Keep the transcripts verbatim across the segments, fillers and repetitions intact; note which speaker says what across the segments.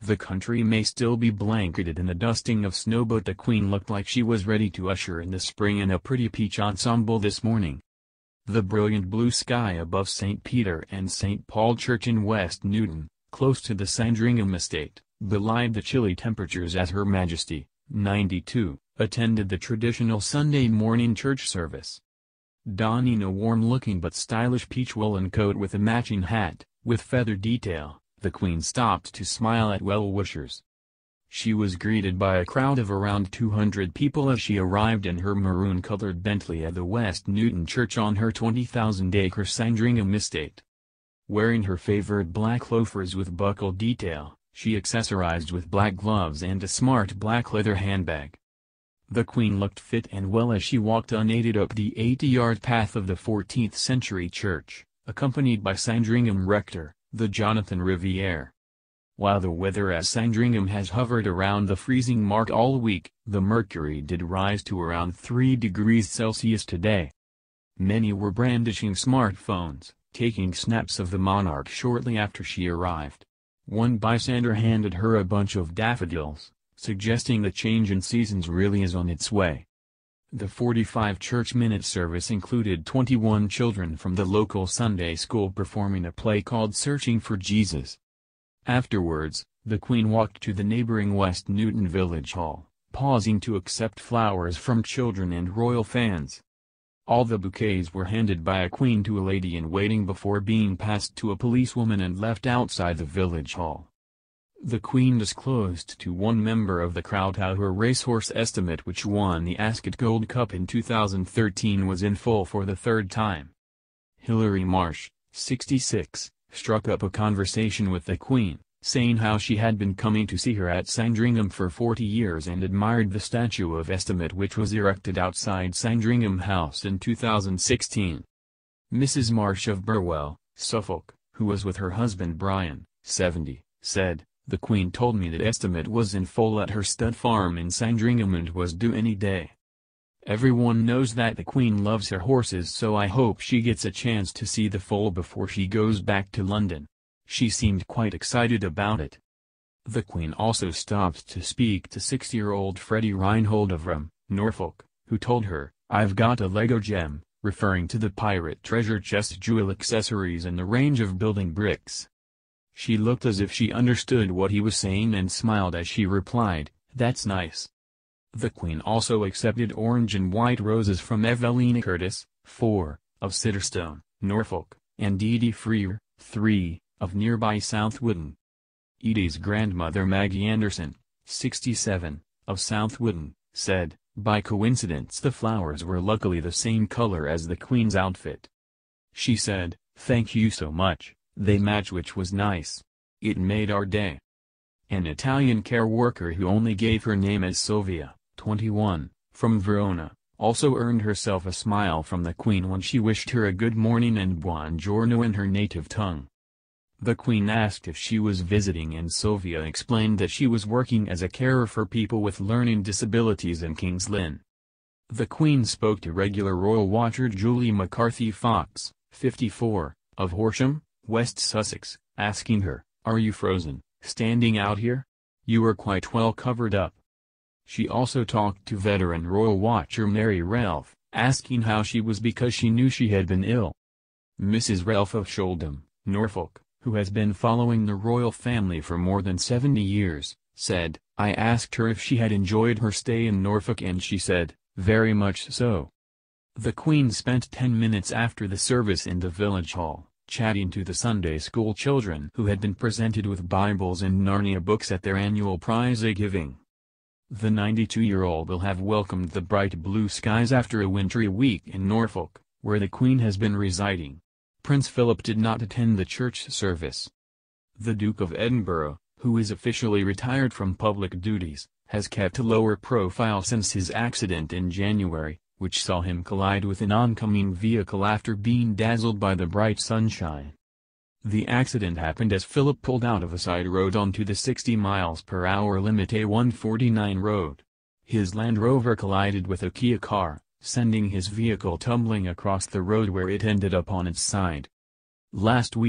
Speaker 1: The country may still be blanketed in the dusting of snow, but the Queen looked like she was ready to usher in the spring in a pretty peach ensemble this morning. The brilliant blue sky above Saint Peter and Saint Paul Church in West Newton, close to the Sandringham estate, belied the chilly temperatures as Her Majesty, ninety-two, attended the traditional Sunday morning church service. Donning a warm-looking but stylish peach woolen coat with a matching hat, with feather detail, the Queen stopped to smile at well-wishers. She was greeted by a crowd of around two hundred people as she arrived in her maroon-colored Bentley at the West Newton Church on her twenty thousand acre Sandringham estate. Wearing her favorite black loafers with buckle detail, she accessorized with black gloves and a smart black leather handbag. The Queen looked fit and well as she walked unaided up the eighty-yard path of the fourteenth century church, accompanied by Sandringham rector, the Jonathan Riviere. While the weather at Sandringham has hovered around the freezing mark all week, the mercury did rise to around three degrees Celsius today. Many were brandishing smartphones, taking snaps of the monarch shortly after she arrived. One bystander handed her a bunch of daffodils, suggesting the change in seasons really is on its way. The forty-five church minute service included twenty-one children from the local Sunday school performing a play called Searching for Jesus. Afterwards, the Queen walked to the neighboring West Newton Village Hall, pausing to accept flowers from children and royal fans. All the bouquets were handed by a Queen to a lady-in-waiting before being passed to a policewoman and left outside the village hall. The Queen disclosed to one member of the crowd how her racehorse Estimate, which won the Ascot Gold Cup in two thousand thirteen, was in full for the third time. Hilary Marsh, sixty-six, struck up a conversation with the Queen, saying how she had been coming to see her at Sandringham for forty years and admired the statue of Estimate which was erected outside Sandringham House in two thousand sixteen. Missus Marsh of Burwell, Suffolk, who was with her husband Brian, seventy, said, "The Queen told me that Estimate was in full at her stud farm in Sandringham and was due any day. Everyone knows that the Queen loves her horses, so I hope she gets a chance to see the foal before she goes back to London." She seemed quite excited about it. The Queen also stopped to speak to six-year-old Freddie Reinhold of Rum, Norfolk, who told her, "I've got a Lego gem," referring to the pirate treasure chest jewel accessories and the range of building bricks. She looked as if she understood what he was saying and smiled as she replied, "That's nice." The Queen also accepted orange and white roses from Evelina Curtis, four, of Sidderstone, Norfolk, and Edie Freer, three, of nearby South Woodton. Edie's grandmother Maggie Anderson, sixty-seven, of South Woodton, said, "By coincidence the flowers were luckily the same color as the Queen's outfit." She said, "Thank you so much, they match," which was nice. It made our day. An Italian care worker who only gave her name as Sylvia, twenty-one, from Verona, also earned herself a smile from the Queen when she wished her a good morning and buongiorno in her native tongue. The Queen asked if she was visiting and Sylvia explained that she was working as a carer for people with learning disabilities in King's Lynn. The Queen spoke to regular royal watcher Julie McCarthy Fox, fifty-four, of Horsham, West Sussex, asking her, "Are you frozen, standing out here? You are quite well covered up." She also talked to veteran royal watcher Mary Ralph, asking how she was because she knew she had been ill. Missus Ralph of Sholdham, Norfolk, who has been following the royal family for more than seventy years, said, "I asked her if she had enjoyed her stay in Norfolk and she said, very much so." The Queen spent ten minutes after the service in the village hall, chatting to the Sunday school children who had been presented with Bibles and Narnia books at their annual prize-giving. The ninety-two-year-old will have welcomed the bright blue skies after a wintry week in Norfolk, where the Queen has been residing. Prince Philip did not attend the church service. The Duke of Edinburgh, who is officially retired from public duties, has kept a lower profile since his accident in January, which saw him collide with an oncoming vehicle after being dazzled by the bright sunshine. The accident happened as Philip pulled out of a side road onto the sixty miles per hour limit A one forty-nine road. His Land Rover collided with a Kia car, sending his vehicle tumbling across the road where it ended up on its side. Last week,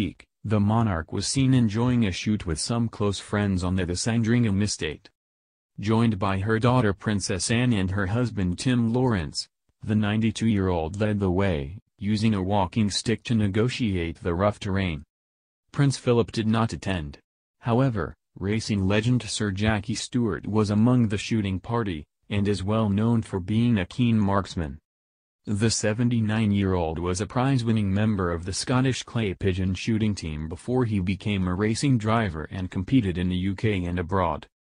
Speaker 1: The monarch was seen enjoying a shoot with some close friends on the, the Sandringham estate. Joined by her daughter Princess Anne and her husband Tim Lawrence, the ninety-two-year-old led the way, using a walking stick to negotiate the rough terrain. Prince Philip did not attend. However, racing legend Sir Jackie Stewart was among the shooting party, and is well known for being a keen marksman. The seventy-nine-year-old was a prize-winning member of the Scottish clay pigeon shooting team before he became a racing driver and competed in the U K and abroad.